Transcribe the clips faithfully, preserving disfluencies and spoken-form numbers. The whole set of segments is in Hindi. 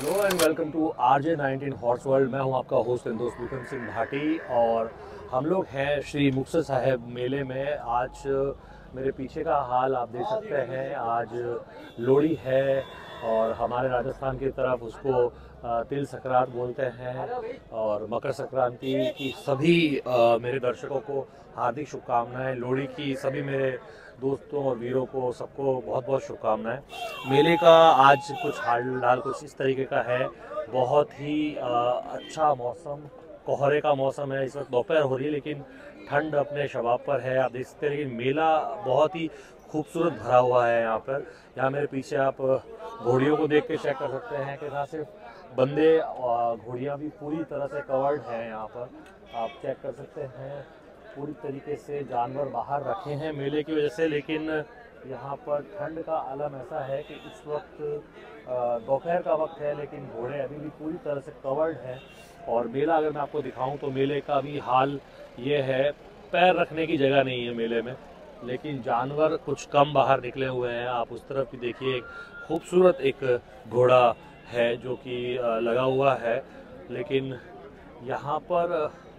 Hello and welcome to R J nineteen horse world. मैं हूं आपका होस्ट एंड दोस्त विक्रम सिंह भाटी और हम लोग हैं श्री मुक्तसर साहिब मेले में। आज मेरे पीछे का हाल आप देख सकते हैं। आज लोहड़ी है और हमारे राजस्थान की तरफ उसको तिल संक्रांत बोलते हैं। और मकर संक्रांति की सभी आ, मेरे दर्शकों को हार्दिक शुभकामनाएं। लोहड़ी की सभी मेरे दोस्तों और वीरों को सबको बहुत बहुत शुभकामनाएं। मेले का आज कुछ हाल हाल कुछ इस तरीके का है। बहुत ही आ, अच्छा मौसम, कोहरे का मौसम है। इस वक्त दोपहर हो रही है लेकिन ठंड अपने शबाब पर है। आप देख सकते हैं लेकिन मेला बहुत ही खूबसूरत भरा हुआ है। यहाँ पर यहाँ मेरे पीछे आप घोड़ियों को देख के चेक कर सकते हैं कि ना सिर्फ बंदे, घोड़ियाँ भी पूरी तरह से कवर्ड हैं। यहाँ पर आप चेक कर सकते हैं पूरी तरीके से जानवर बाहर रखे हैं मेले की वजह से। लेकिन यहाँ पर ठंड का आलम ऐसा है कि इस वक्त दोपहर का वक्त है लेकिन घोड़े अभी भी पूरी तरह से कवर्ड हैं। और मेला अगर मैं आपको दिखाऊं तो मेले का भी हाल ये है, पैर रखने की जगह नहीं है मेले में। लेकिन जानवर कुछ कम बाहर निकले हुए हैं। आप उस तरफ भी देखिए, एक खूबसूरत एक घोड़ा है जो कि लगा हुआ है। लेकिन यहाँ पर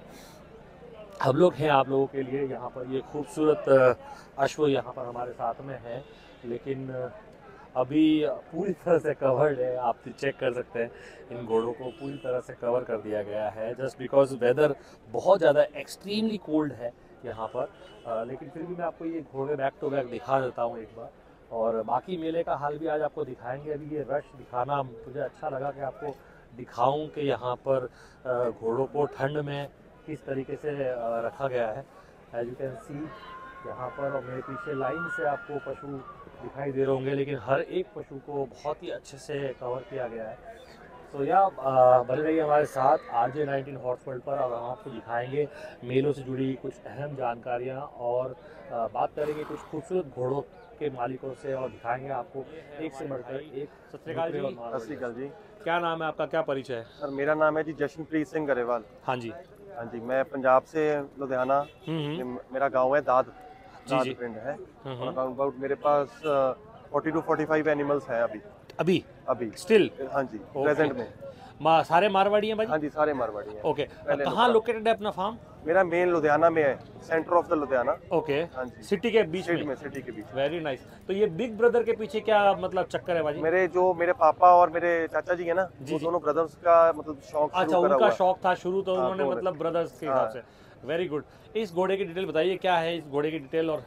हम लोग हैं आप लोगों के लिए। यहाँ पर ये खूबसूरत अश्व यहाँ पर हमारे साथ में है लेकिन अभी पूरी तरह से कवर्ड है। आप चेक कर सकते हैं इन घोड़ों को पूरी तरह से कवर कर दिया गया है जस्ट बिकॉज वेदर बहुत ज़्यादा एक्सट्रीमली कोल्ड है यहाँ पर। आ, लेकिन फिर भी मैं आपको ये घोड़े बैक टू बैक दिखा देता हूँ एक बार। और बाकी मेले का हाल भी आज आपको दिखाएंगे। अभी ये रश दिखाना मुझे अच्छा लगा कि आपको दिखाऊं कि यहाँ पर घोड़ों को ठंड में किस तरीके से रखा गया है। एज यू कैन सी यहाँ पर मेरे पीछे लाइन से आपको पशु दिखाई दे रहे होंगे लेकिन हर एक पशु को बहुत ही अच्छे से कवर किया गया है। तो या बने रहिए हमारे साथ R J nineteen horse world पर और हम आपको दिखाएंगे मेलों से जुड़ी कुछ अहम जानकारियाँ और बात करेंगे कुछ खूबसूरत घोड़ों के मालिकों से और दिखाएंगे आपको एक से बढ़कर एक। सत श्री अकाल जी। सत श्री अकाल जी। क्या नाम है आपका, क्या परिचय है? सर मेरा नाम है जी जशनप्रीत सिंह गरेवाल। हाँ जी। हाँ जी, मैं पंजाब से लुधियाना, मेरा गांव है दाद, दाद पिंड है। और अबाउट मेरे पास forty two forty five animals हैं अभी अभी अभी स्टिल। हाँ जी, प्रेजेंट में। मा, सारे मारवाड़ी हैं भाई? हाँ जी, सारे मारवाड़ी हैं। ओके, कहाँ लोकेटेड है अपना फार्म? मेरा मेन लुधियाना में है, centre of the Ludhiana. Okay, हाँ जी, सिटी के बीच में, में सिटी के बीच। Very nice. तो ये बिग ब्रदर के पीछे क्या मतलब चक्कर है भाई? मेरे जो मेरे पापा और मेरे चाचा जी है ना, वो दोनों ब्रदर्स का मतलब शौक। अच्छा, उनका शौक था शुरू तो उन्होंने मतलब ब्रदर्स के हिसाब से। Very good. इस घोड़े की डिटेल बताइए, क्या है इस घोड़े की डिटेल और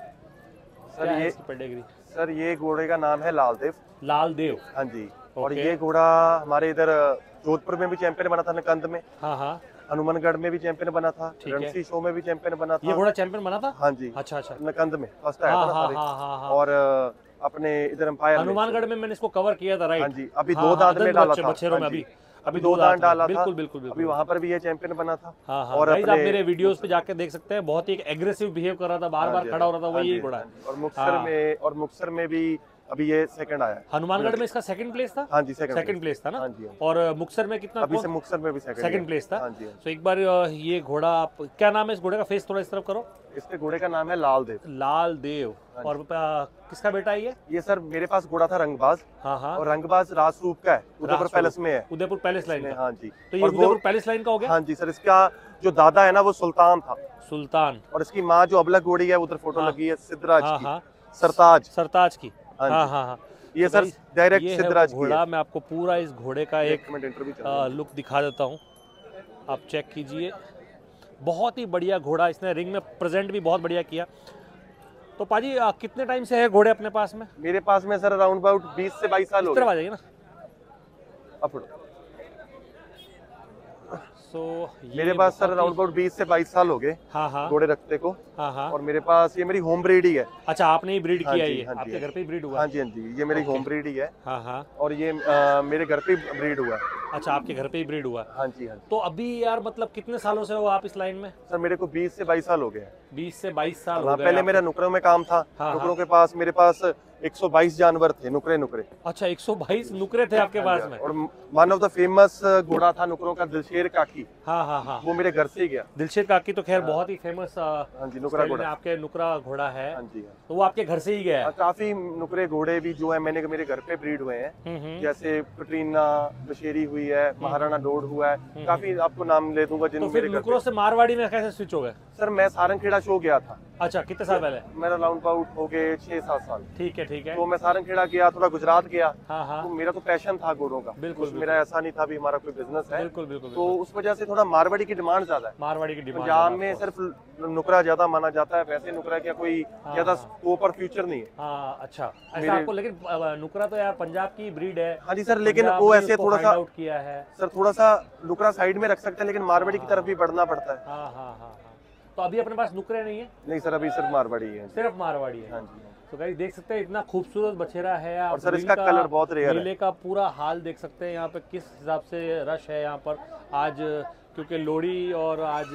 सर ये पेडिग्री? सर ये घोड़े का नाम है लाल देव। लाल देव, हाँ जी। और ये घोड़ा हमारे इधर जोधपुर में भी चैंपियन बना था, नकंद में। हाँ हाँ। हनुमानगढ़ में भी चैंपियन बना था, रणसी शो में भी चैंपियन बना था। ये घोड़ा चैंपियन बना था? हाँ जी। अच्छा अच्छा। नकंद में फर्स्ट आया था ना सारे। और अपने इधर एम्पायर हनुमानगढ़ में मैंने इसको कवर किया था, राइट? हाँ जी। अभी दो दांत में डाला था बछेरों में, अभी अभी दो दांत डाला था। बिल्कुल बिल्कुल बिल्कुल। अभी वहाँ पर भी ये चैंपियन बना था। हाँ हाँ। और आप मेरे वीडियोस पे जाके देख सकते हैं, बहुत ही एग्रेसिव बिहेव कर रहा था, बार बार खड़ा हो रहा था, वही घोड़ा है। और मुक्तसर में और मुक्तसर में भी अभी ये सेकंड आया है। हनुमानगढ़ में इसका सेकंड प्लेस था? हाँ जी, सेकंड सेकंड प्लेस था ना। हाँ जी। और मुक्तसर में कितना? अभी से मुक्तसर में भी सेकंड सेकंड प्लेस था। हाँ जी। तो एक बार ये घोड़ा, आप क्या नाम है इस घोड़े का? फेस थोड़ा इस तरफ करो। इसके घोड़े का नाम है लाल देव। लाल देव। और किसका बेटा है ये? ये सर मेरे पास घोड़ा था रंगबाज। हाँ हाँ। और रंगबाज राजसूप का है, उदयपुर पैलेस में है। उदयपुर पैलेस लाइन में? हाँ जी। तो ये उदयपुर पैलेस लाइन का हो गया? हाँ जी सर। इसका जो दादा है ना वो सुल्तान था। सुल्तान। और इसकी माँ जो अबलग घोड़ी है, उधर फोटो लगी है, सिद्धराज की। सरताज। सरताज की। हाँ हाँ हाँ। ये सर डायरेक्ट सिद्धराज की घोड़ा। मैं आपको पूरा इस घोड़े का एक लुक दिखा देता हूँ, आप चेक कीजिए। बहुत ही बढ़िया घोड़ा, इसने रिंग में प्रेजेंट भी बहुत बढ़िया किया। तो पाजी कितने टाइम से है घोड़े अपने पास में? मेरे पास में सर अराउंड अबाउट बीस से बाईस साल हो गए। आ जाइए ना। So, मेरे पास सर अराउंड अबाउट बीस से बाईस साल हो गए हाँ हाँ घोड़े रखते को। हाँ हाँ। और मेरे पास ये मेरी होम ब्रीड ही है। अच्छा, आपने ही ब्रीड किया है? हाँ आपके घर पे ही ब्रीड हुआ? हाँ जी हाँ जी, ये मेरी होम ब्रीड ही है। हाँ हाँ। और ये आ, मेरे घर पे ब्रीड हुआ। अच्छा, आपके घर पे ही ब्रीड हुआ? हाँ जी हाँ। तो अभी यार मतलब कितने सालों से हो आप इस लाइन में? सर मेरे को बीस से बाईस साल हो गए। बीस से बाईस साल हो गए। पहले मेरा नुकरों में काम था। नुकरों के पास मेरे पास एक सौ बाईस जानवर थे, नुकरे नुकरे। अच्छा, एक सौ बाईस नुकरे थे आपके पास में। और वन ऑफ द फेमस घोड़ा था नुकरों का दिलशेर काकी। हाँ हाँ हाँ, वो मेरे घर से ही गया। दिलशेर काकी तो खैर बहुत ही फेमस हाँ जी, नुकरा घोड़ा आपके नुकरा घोड़ा है। हाँ जी, तो वो आपके घर से ही गया है। काफी नुकरे घोड़े भी जो है मैंने मेरे घर पे ब्रीड हुए हैं, जैसे कटरीना बशेरी हुई है, महाराणा डोड हुआ है, काफी आपको नाम ले दूंगा जिन तो फिर नुकरों से मारवाड़ी में कैसे स्विच हो गए? सर मैं सारंगखेड़ा शो गया था। अच्छा, कितने साल पहले? मेरा राउंड अबाउट हो गए छह सात साल। ठीक है ठीक है। तो मैं सारंगखेड़ा गया, थोड़ा गुजरात गया। हाँ हाँ। तो मेरा तो पैशन था घोड़ों का, बिल्कुल, मेरा ऐसा नहीं था भी हमारा कोई बिजनेस है। बिल्कुल बिल्कुल। तो उस वजह से थोड़ा मारवाड़ी की डिमांड ज्यादा है। मारवाड़ी की डिमांड पंजाब में सिर्फ नुकरा ज्यादा माना जाता है, वैसे नुकरा क्या कोई ज्यादा स्कोप और फ्यूचर नहीं है। हाँ अच्छा, ऐसा आपको, लेकिन नुकरा तो यार पंजाब की ब्रीड है। हाँ जी सर, लेकिन वो ऐसे थोड़ा सा किया है सर, थोड़ा सा नुकरा साइड में रख सकते हैं, लेकिन मारवाड़ी की तरफ भी बढ़ना पड़ता है। हाँ हाँ हाँ। तो अभी अपने पास नुकरे नहीं है? नहीं सर, अभी सिर्फ मारवाड़ी है। सिर्फ मारवाड़ी है। हाँ जी। तो गाइस देख सकते हैं इतना खूबसूरत बछेरा है। और सर इसका कलर बहुत रेयर है। मेले का पूरा हाल देख सकते हैं यहाँ पे किस हिसाब से रश है यहाँ पर आज, क्योंकि लोहड़ी और आज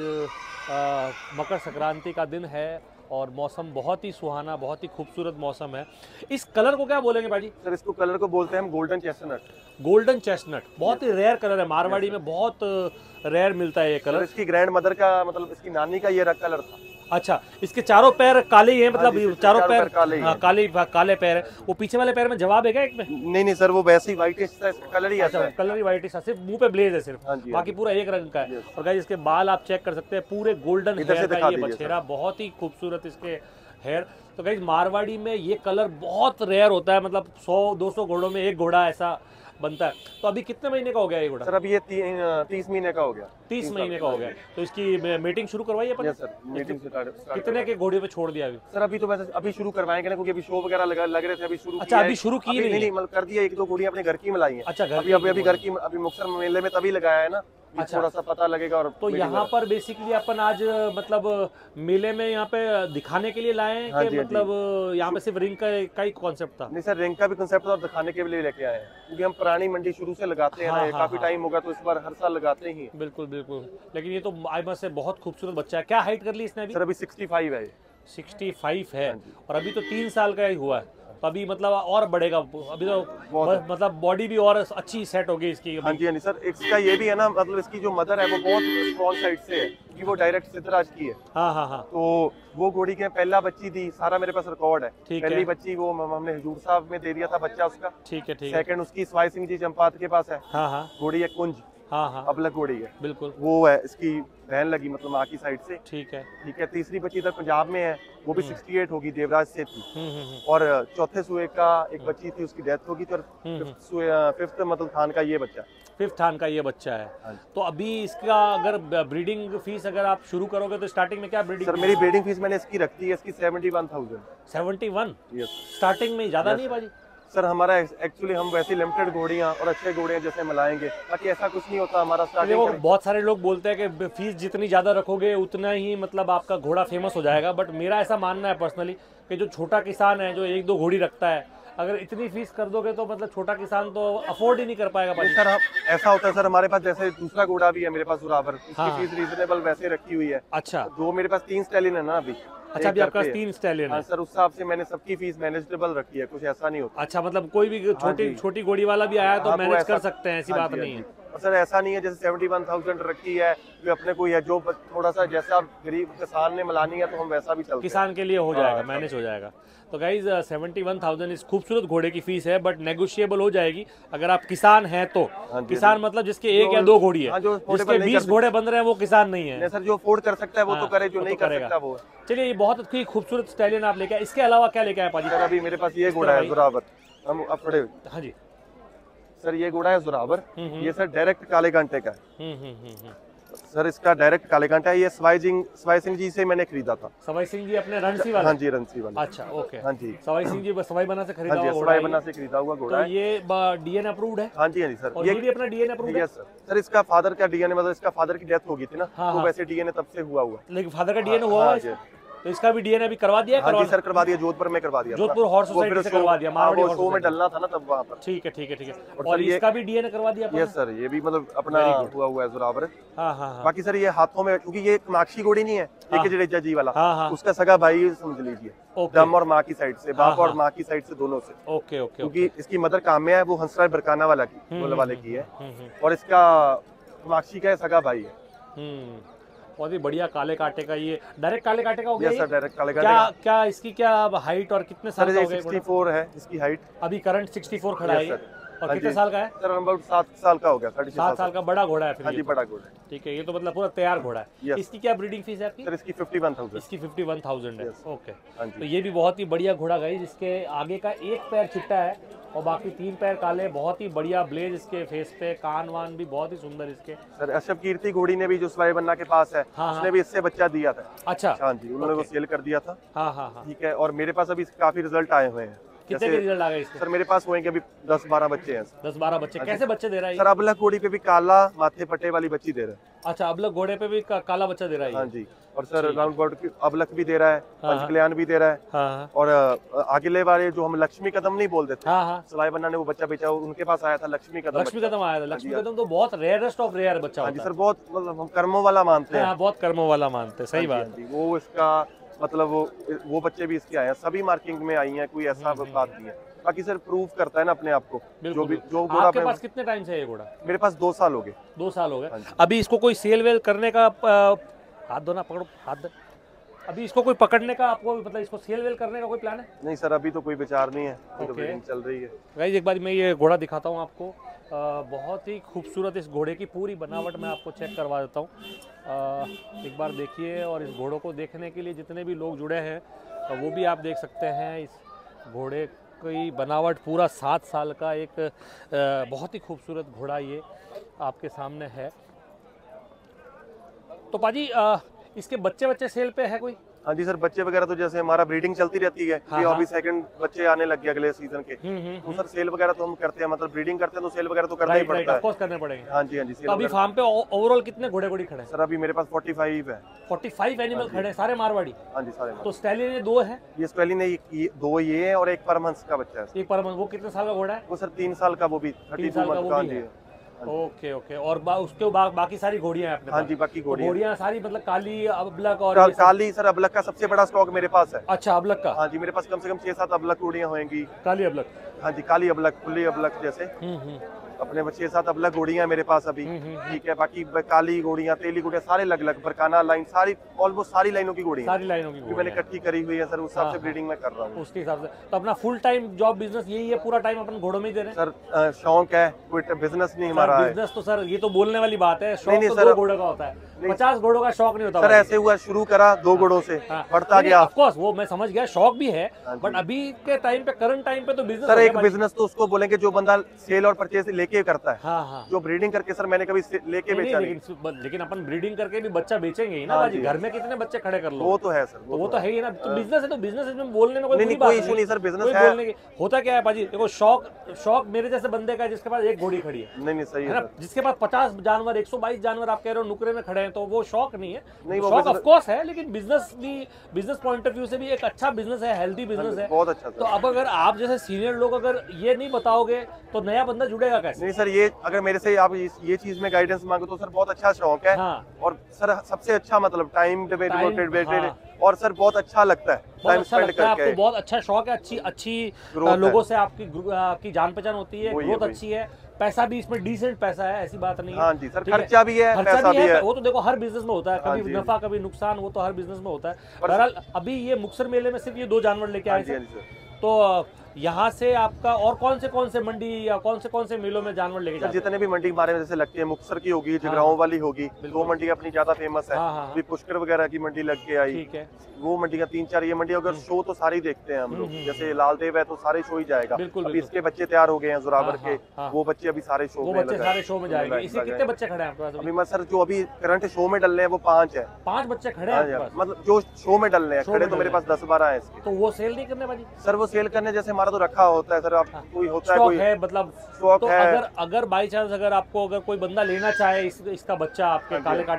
आ, मकर संक्रांति का दिन है और मौसम बहुत ही सुहाना, बहुत ही खूबसूरत मौसम है। इस कलर को क्या बोलेंगे भाजी? सर इसको कलर को बोलते हैं हम गोल्डन चेस्टनट। गोल्डन चेस्टनट बहुत ही रेयर कलर है, मारवाड़ी में बहुत रेयर मिलता है ये कलर। इसकी ग्रैंड मदर का, मतलब इसकी नानी का ये कलर था। अच्छा, इसके चारों पैर काले ही हैं, मतलब हाँ चारों पैर काले हाँ, काले काले पैर है। वो पीछे वाले पैर में जवाब है क्या एक में? नहीं नहीं सर, वो वैसे ही व्हाइटिश कलर ही अच्छा, कलर ही व्हाइटिश है, सिर्फ मुंह पे ब्लेज है सिर्फ। हाँ जी, बाकी पूरा एक रंग का है। और गाइस इसके बाल आप चेक कर सकते हैं, पूरे गोल्डन हेयर का ये बछेरा, बहुत ही खूबसूरत इसके हेयर। तो गाइस मारवाड़ी में ये कलर बहुत रेयर होता है, मतलब सौ दो सौ घोड़ों में एक घोड़ा ऐसा बनता है। तो अभी कितने महीने का हो गया ये घोड़ा? सर अभी ये ती, तीस महीने का हो गया। तीस महीने का हो गया। तो इसकी मीटिंग शुरू करवाई अपन? सर मीटिंग कितने के घोड़े पे छोड़ दिया अभी? सर अभी तो वैसे अभी शुरू करवाएंगे ना, क्योंकि अभी शो वगैरह लग, लग रहे थे, अभी शुरू। अच्छा, अभी शुरू की नहीं नहीं, मतलब कर दिया, एक दो घोड़ियां अपने घर की मिलाई है। अच्छा, अभी अभी अभी घर की, अभी मुक्तसर मेले में तभी लगाया है ना। अच्छा, थोड़ा सा पता लगेगा। और तो यहाँ पर बेसिकली अपन आज मतलब मेले में यहाँ पे दिखाने के लिए लाए हैं? हाँ कि मतलब यहाँ पे सिर्फ रिंग का ही कॉन्सेप्ट था? नहीं सर, रिंग का भी कॉन्सेप्ट था और दिखाने के लिए लेके आए हैं, क्योंकि हम पुरानी मंडी शुरू से लगाते हैं। हाँ, ना, हाँ, काफी टाइम होगा, तो इस बार हर साल लगाते ही। बिल्कुल बिल्कुल। लेकिन ये तो आई मस्ट से बहुत खूबसूरत बच्चा है। क्या हाइट कर ली इसने अभी? सर अभी सिक्सटी फाइव है। सिक्सटी फाइव है और अभी तो तीन साल का ही हुआ है, तो अभी मतलब और बढ़ेगा अभी तो, मतलब बॉडी भी और अच्छी सेट होगी इसकी। हाँ जी हाँ जी सर, इसका ये भी है ना, मतलब इसकी जो मदर है वो बहुत स्ट्रॉन्ग साइड से है, क्योंकि वो डायरेक्ट सिद्धराज की है। हाँ हाँ हाँ। तो वो घोड़ी के पहला बच्ची थी, सारा मेरे पास रिकॉर्ड है। पहली है। बच्ची वो हमने हजूर साहब में दे दिया था बच्चा उसका। ठीक है ठीक है। सेकंड उसकी सवाई सिंह जी चंपात के पास है। हाँ हाँ। घोड़ी है कुंज। हाँ हाँ, अबलग घोड़ी है बिल्कुल, वो है इसकी बहन लगी, मतलब माँ की साइड से। ठीक है ठीक है। तीसरी बच्ची इधर पंजाब में है, वो भी अड़सठ होगी, देवराज से थी। और चौथे सुए का एक बच्ची थी, उसकी डेथ होगी। तो फिफ्थ मतलब थान का ये बच्चा, फिफ्थ थान का ये बच्चा है। तो अभी इसका अगर ब्रीडिंग फीस अगर आप शुरू करोगे तो स्टार्टिंग में क्या ब्रीडिंग? सर मेरी ब्रीडिंग फीस मैंने इसकी रखी है, इसकी seventy one thousand. Seventy one starting में, ज्यादा नहीं बाजी? सर हमारा एक्चुअली हम वैसे लिमिटेड घोड़ियां और अच्छे घोड़े जैसे मिलाएंगे, बाकी ऐसा कुछ नहीं होता हमारा स्टार्टिंग। बहुत सारे लोग बोलते हैं कि फीस जितनी ज्यादा रखोगे उतना ही मतलब आपका घोड़ा फेमस हो जाएगा, बट मेरा ऐसा मानना है पर्सनली कि जो छोटा किसान है, जो एक दो घोड़ी रखता है, अगर इतनी फीस कर दोगे तो मतलब छोटा किसान तो अफोर्ड ही नहीं कर पाएगा। सर हम ऐसा होता है सर, हमारे पास जैसे दूसरा घोड़ा भी है मेरे पास जुरावर, उसकी फीस रीजनेबल वैसे रखी हुई है। अच्छा, दो मेरे पास तीन स्टैलियन है ना अभी। अच्छा, अभी आपके पास तीन स्टैलियन है? सर उस हिसाब से मैंने सबकी फीस मैनेजेबल रखी है, कुछ ऐसा नहीं होता। अच्छा, मतलब कोई भी छोटी छोटी घोड़ी वाला भी आया तो मैनेज कर सकते हैं, ऐसी बात नहीं है? और सर ऐसा नहीं है जैसे सेवेंटी वन थाउजेंड रखी है जो अपने को है, जो थोड़ा सा जैसे आप गरीब किसान ने मिलानी है तो हम वैसा भी चलते किसान के लिए हो जाएगा, मैनेज हो जाएगा। तो गाइज सेवेंटी वन थाउजेंड इस खूबसूरत घोड़े की फीस है, बट नेगोशिएबल हो जाएगी अगर आप किसान हैं तो। किसान मतलब जिसके एक या दो घोड़ी है, जिसके बीस घोड़े बन रहे हैं वो किसान नहीं है। सर जो अफोर्ड कर सकता है वो तो करे, जो नहीं कर सकता वो। चलिए, ये बहुत अच्छी खूबसूरत स्टैलियन आप लेके आए। इसके अलावा क्या लेके आए पाजी? सर अभी मेरे पास ये घोड़ा है जुरावर। हम अब थोड़े, हाँ जी सर ये घोड़ा है जुरावर, ये सर डायरेक्ट काले घंटे का है। सर इसका डायरेक्ट काले घंटा है, ये सवाई सिंह सवाई सिंह जी से मैंने खरीदा था। सवाई सिंह जी अपने रणसी वाले? हाँ जी, रणसी वाले। अच्छा, ओके। हाँ जी, सवाई सिंह जी सवाई बना से खरीदा हुआ सवाई बना से खरीदा हुआ घोड़ा है। ये डीएन अप्रूव्ड है? हाँ जी हाँ जी सर, और ये भी अपना डीएन अप्रूव्ड है? सर सर इसका फादर का डीएनए, मतलब इसका फादर की डेथ हो गई थी ना, तो वैसे डीएनए तब से हुआ हुआ। लेकिन फादर का डीएनए हुआ है? तो इसका भी डीएनए अभी करवा दिया है? हाँ जी सर, करवा दिया, जोधपुर में करवा दिया, जोधपुर हॉर्स सोसाइटी से करवा दिया, मारवाड़ी हॉर्स शो में डलना था ना तब वहाँ पर। ठीक है ठीक है ठीक है। और इसका भी डीएनए करवा दिया? यस सर, ये भी मतलब अपना हुआ हुआ है जोरावर। हाँ हाँ। बाकी सर ये हाथों में, क्योंकि ये नाक्षी घोड़ी नहीं है, एक जडेजा जी वाला, हाँ हाँ, उसका सगा भाई समझ लीजिए, दम और माँ की साइड से, बाप और माँ की साइड से, दोनों से। Okay okay. क्योंकि इसकी मदर काम्या है, वो हंसराज बरकाना वाला की वाले की है, और इसका नाक्षी का सगा भाई है। बहुत ही बढ़िया काले कांटे का, ये डायरेक्ट काले कांटे का हो गया? यस सर, डायरेक्ट काले कांटे क्या का। क्या इसकी क्या हाइट और कितने साल का हो गया? चौंसठ है इसकी हाइट अभी, करंट चौंसठ खड़ा है। और कितने साल का है सर? अबाउट सात साल का हो गया, सात साल का बड़ा घोड़ा है फिर। हाँ जी, बड़ा घोड़ा है। ठीक है, ये तो मतलब पूरा तैयार घोड़ा है। इसकी क्या ब्रीडिंग फीस है आपकी? सर इसकी इक्यावन हज़ार। इसकी इक्यावन हज़ार है। ओके, तो ये भी बहुत ही बढ़िया घोड़ा गाइस, जिसके आगे का एक पैर चिट्टा है और बाकी तीन पैर काले। बहुत ही बढ़िया ब्लेज इसके फेस पे, कान वान भी बहुत ही सुंदर इसके। सर अशरफ कीर्ति घोड़ी ने भी, जो सवाई बन्ना के पास है, हाँ, उसने भी इससे बच्चा दिया था। अच्छा, हाँ जी, उन्होंने वो सेल कर दिया था। हाँ हाँ हाँ, ठीक है। और मेरे पास अभी काफी रिजल्ट आए हुए हैं। कितने के रिजल्ट आ गए इसके? सर मेरे पास होंगे अभी दस बारह बच्चे हैं। दस बारह बच्चे? कैसे बच्चे दे रहा है सर? अबलक घोड़ी पे भी काला माथे पट्टे वाली बच्ची दे रहा है। अच्छा, अबलक घोड़े पे भी का, काला बच्चा दे रहा है? हाँ जी। और सर राउंड बॉर्ड की अबलक भी दे रहा है, पंचकल्याण भी दे रहा है। हाँ। और अगले वाले जो हम लक्ष्मी कदम नहीं बोलते थे, हाँ हाँ, सलाई बन्ना ने वो बच्चा बेचा, उनके पास आया था लक्ष्मी कदम। लक्ष्मी कदम आया था। लक्ष्मी कदम तो बहुत रेयरेस्ट ऑफ रेयर बच्चा होता है। सर बहुत मतलब हम कर्मों वाला मानते हैं। बहुत कर्मों वाला मानते हैं, सही बात। वो इसका मतलब वो वो बच्चे भी इसके आए हैं, सभी मार्किंग में आई हैं, कोई ऐसा बात नहीं है। बाकी सर प्रूव करता है ना अपने आप को। जो भी जो घोड़ा आपके पास कितने टाइम से है ये घोड़ा? मेरे पास दो साल हो गए। दो साल हो गए। अभी इसको कोई सेल वेल करने का, हाथ धोना, पकड़ो हाथ दे, अभी इसको कोई पकड़ने का आपको मतलब इसको सेल वेल करने का कोई प्लान है? नहीं सर, अभी तो कोई विचार नहीं है, तो ब्रीडिंग चल रही है। गाइस एक बार मैं ये घोड़ा दिखाता हूँ आपको। आ, बहुत ही खूबसूरत इस घोड़े की पूरी बनावट मैं आपको चेक करवा देता हूँ। एक बार देखिए, और इस घोड़ों को देखने के लिए जितने भी लोग जुड़े हैं वो भी आप देख सकते हैं। इस घोड़े की बनावट, पूरा सात साल का एक आ, बहुत ही खूबसूरत घोड़ा ये आपके सामने है। तो पाजी आ, इसके बच्चे बच्चे सेल पे है कोई? हाँ जी सर, बच्चे वगैरह तो जैसे हमारा ब्रीडिंग चलती रहती है, हाँ, अभी सेकंड बच्चे आने लग गए अगले सीजन के, तो सर सेल वगैरह तो हम करते हैं, मतलब ब्रीडिंग करते हैं तो सेल वगैरह तो करना ही पड़ता है। ऑफ कोर्स करने पड़ेंगे। हाँ जी हाँ जी। तो अभी फार्म पे ओवरऑल कितने घोड़े घोड़ी खड़े हैं? सर अभी मेरे पास पैंतालीस है। पैंतालीस एनिमल खड़े हैं, सारे मारवाड़ी? हाँ जी सारे। तो स्टैलियन ये दो है? ये स्टैलियन ये दो ये है, और एक परमहंस का बच्चा है। एक परमहंस, वो कितने साल का घोड़ा है? वो सर तीन साल का, वो भी तीन साल का वो भी है। Okay okay. और बा, उसके बा, बाकी सारी घोड़ियां हैं अपने? हाँ जी, बाकी घोड़ियां घोड़ियां सारी मतलब काली, अबलक और का, काली सर अबलक का सबसे बड़ा स्टॉक मेरे पास है। अच्छा, अबलक का? हाँ जी, मेरे पास कम से कम छह सात अबलक घोड़ियां होंगी। काली अबलक? हाँ जी, काली अबलक, खुली अबलक जैसे अपने छह सात अबलक घोड़ियां मेरे पास अभी। ठीक है। बाकी काली घोड़ियां, तेली घोड़ियां, सारे अलग अलग, बरकाना लाइन, सारी ऑलमोस्ट सारी लाइनों की घोड़ियां, सारी लाइनों की मैंने इकट्ठी करी हुई है सर, उस हिसाब से ब्रीडिंग में कर रहा हूँ। उसके हिसाब से तो अपना फुल टाइम जॉब बिजनेस यही है? पूरा टाइम अपन घोड़ों में ही दे रहे हैं? सर शौक है, कोई बिजनेस नहीं हमारा। बिजनेस तो सर ये तो बोलने वाली बात है, शौक तो दो घोड़ों का होता है, पचास घोड़ों का शौक नहीं होता सर। ऐसे हुआ, शुरू करा दो घोड़ों से, बढ़ता गया। ऑफ कोर्स वो मैं समझ गया, शौक भी है, बट अभी के टाइम पे, करंट टाइम पे तो बिजनेस सर, एक बिजनेस तो उसको बोलेंगे जो बंदा सेल और परचेज लेके करता है। हाँ हाँ। जो ब्रीडिंग करके सर मैंने कभी लेके बेचा नहीं, लेकिन, लेकिन अपन ब्रीडिंग करके भी बच्चा बेचेंगे ही ना बाजी। घर में कितने बच्चे खड़े कर लो? वो तो है सर, वो, वो तो है ही ना। तो बिजनेस है तो बिजनेस में बोलने में कोई नहीं, कोई इशू नहीं सर, बिजनेस है। होता क्या है बाजी, देखो शौक शौक मेरे जैसे बंदे का जिसके पास एक घोड़ी खड़ी है, नहीं नहीं सही है, जिसके पास पचास जानवर, एक सौ बाईस जानवर आप कह रहे हो नुकरे में खड़े हैं, तो वो शौक नहीं है। नहीं, शौक ऑफ कोर्स है, लेकिन बिजनेस भी, बिजनेस पॉइंट ऑफ व्यू से भी एक अच्छा बिजनेस है, हेल्दी बिजनेस है, बहुत अच्छा। तो अब अगर आप जैसे सीनियर लोग अगर ये नहीं बताओगे तो नया बंदा जुड़ेगा कैसे? नहीं सर, ये अगर मेरे से आप ये चीज में गाइडेंस मांगो तो सर बहुत अच्छा शौक है। हाँ। और सर सबसे अच्छा मतलब टाइम डिबेटेड, और सर बहुत अच्छा लगता है टाइम स्पेंड करके। आपको बहुत अच्छा शौक है, अच्छी अच्छी लोगों से आपकी आपकी जान पहचान होती है, ग्रोथ अच्छी है, पैसा भी इसमें डिसेंट पैसा है, ऐसी बात नहीं है। हाँ जी सर, खर्चा भी है, पैसा भी है, वो तो देखो हर बिजनेस में होता है, कभी नफा कभी नुकसान, वो तो हर बिजनेस में होता है। बहरहाल अभी ये मुक्तसर मेले में सिर्फ ये दो जानवर लेके आए थे, तो यहाँ से आपका और कौन से कौन से मंडी या कौन से कौन से मेलों में जानवर लेके जाते हैं? जितने भी मंडी हमारे जैसे लगती है, मुक्तसर की होगी, जगराओं वाली होगी, दो मंडी अपनी ज्यादा फेमस है। अभी पुष्कर वगैरह की मंडी लग के आई, ठीक है, वो मंडियां तीन चार, ये मंडी अगर शो तो सारी देखते हैं हम लोग, जैसे लालदेव है तो सारे शो ही जाएगा। अभी इसके बच्चे तैयार हो गए हैं जोरावर के, वो बच्चे अभी सारे शो में सारे शो में जाएंगे। इससे कितने बच्चे खड़े हैं आपके पास अभी? मैं सर जो अभी करंट शो में डल रहे हैं वो पांच है। पांच बच्चे खड़े हैं मतलब जो शो में डल रहे हैं, खड़े तो मेरे पास दस बारह है इसके। तो वो सेल नहीं करने वाली? सर वो सेल करने जैसे हमारा तो रखा होता है सर, आप कोई होता है कोई है मतलब स्टॉक तो है। अगर अगर बाई चांस अगर आपको अगर कोई बंदा लेना चाहे इस, इसका बच्चा आपके काले कांटे,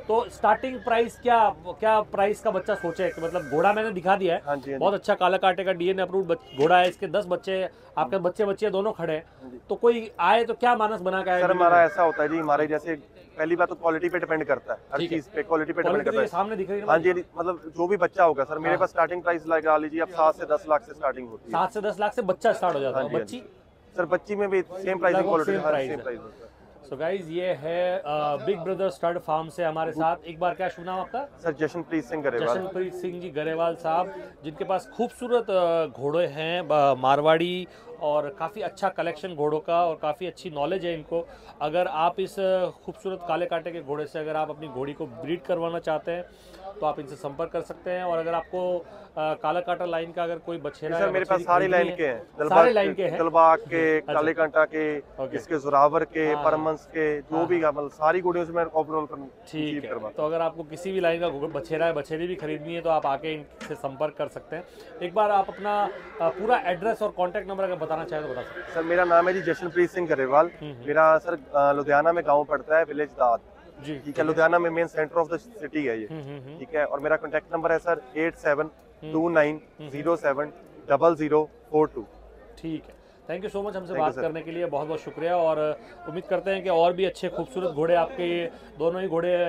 तो स्टार्टिंग प्राइस क्या क्या प्राइस का बच्चा सोचे कि मतलब घोड़ा मैंने दिखा दिया है, हाँ जी, हाँ बहुत अच्छा काला कांटे का डीएनए अप्रूव्ड घोड़ा है, इसके दस बच्चे, आपके बच्चे बच्चे दोनों खड़े हैं, तो कोई आए तो क्या मानस बना के आए? सर हमारा ऐसा होता है जी, हमारे जैसे पहली बात तो क्वालिटी पे डिपेंड करता है, हर चीज पे क्वालिटी पे डिपेंड करता है। सामने दिख रही है हाँ जी, मतलब जो भी बच्चा होगा सर, मेरे पास स्टार्टिंग प्राइस लगा लीजिए आप सात से दस लाख से स्टार्टिंग होती है। सात से दस लाख से बच्चा स्टार्ट हो जाता है। बच्ची सर बच्ची में भी same price, quality same price. So guys ये है बिग ब्रदर स्टड फार्म से हमारे साथ, एक बार क्या शुभ नाम आपका? सर जशनप्रीत सिंह गरेवाल। जशनप्रीत सिंह जी गरेवाल साहब, जिनके पास खूबसूरत घोड़े हैं मारवाड़ी, और काफ़ी अच्छा कलेक्शन घोड़ों का और काफ़ी अच्छी नॉलेज है इनको। अगर आप इस खूबसूरत काले कांटे के घोड़े से अगर आप अपनी घोड़ी को ब्रीड करवाना चाहते हैं तो आप इनसे संपर्क कर सकते हैं। और अगर आपको आ, काला कांटा लाइन का अगर कोई बछेरा, सर मेरे पास सारी लाइन के हैं, सारे लाइन के हैं, दिलबाग के, काले कांटा के, इसके जोरावर के, परमंस के, जो भी मतलब सारी घोड़ियों से मैं ओवरऑल कर ठीक है। तो अगर आपको किसी भी लाइन का बछेरा है, बछेरी भी खरीदनी है तो आप आके इनसे संपर्क कर सकते हैं। एक बार आप अपना पूरा एड्रेस और कॉन्टैक्ट नंबर अगर बताना चाहें तो बता सकते हैं। सर मेरा नाम है जी जशनप्रीत सिंह गरेवाल, मेरा सर लुधियाना में गाँव पड़ता है, विलेज दाद जी, ठीक है। लुधियाना में main centre of the city है ये, ठीक है। और मेरा कॉन्टैक्ट नंबर है sir eight seven two nine zero seven double zero four two. ठीक है, थैंक यू सो मच हमसे बात करने के लिए, बहुत बहुत शुक्रिया। और उम्मीद करते हैं कि और भी अच्छे खूबसूरत घोड़े आपके दोनों ही घोड़े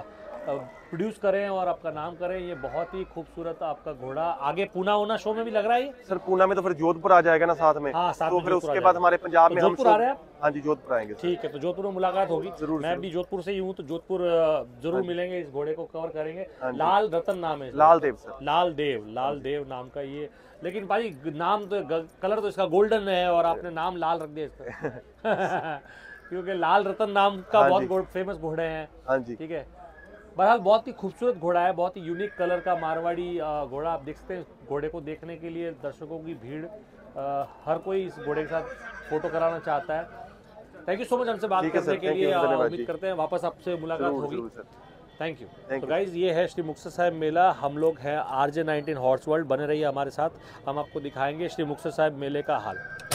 प्रोड्यूस करें और आपका नाम करें। ये बहुत ही खूबसूरत आपका घोड़ा आगे पूना होना शो में भी लग रहा है। सर पूना में तो फिर जोधपुर आ जाएगा ना साथ में। हाँ, साथ तो में फिर उसके बाद हमारे पंजाब में हम जोधपुर आ रहे हैं। हाँ जी जोधपुर आएंगे। ठीक है, तो जोधपुर में मुलाकात होगी जरूर। मैं भी जोधपुर से ही हूँ तो जोधपुर जरूर मिलेंगे, इस घोड़े को कवर करेंगे। लाल रतन नाम है, लाल देव सर, लाल देव, लाल देव नाम का ये। लेकिन भाई नाम तो कलर तो इसका गोल्डन है और आपने नाम लाल रख दिया इसका क्योंकि लाल रतन नाम का बहुत फेमस घोड़े हैं। हाँ जी, ठीक है। बहरहाल बहुत ही खूबसूरत घोड़ा है, बहुत ही यूनिक कलर का मारवाड़ी घोड़ा आप देख सकते हैं। घोड़े को देखने के लिए दर्शकों की भीड़, आ, हर कोई इस घोड़े के साथ फोटो कराना चाहता है। थैंक यू सो मच हमसे बात करने के लिए, उम्मीद करते हैं वापस आपसे मुलाकात होगी। Thank you. तो गाइज ये है श्री मुक्तसर साहिब मेला, हम लोग हैं आरजे नाइनटीन हॉर्स वर्ल्ड, बने रहिए हमारे साथ, हम आपको दिखाएंगे श्री मुक्तसर साहिब मेले का हाल।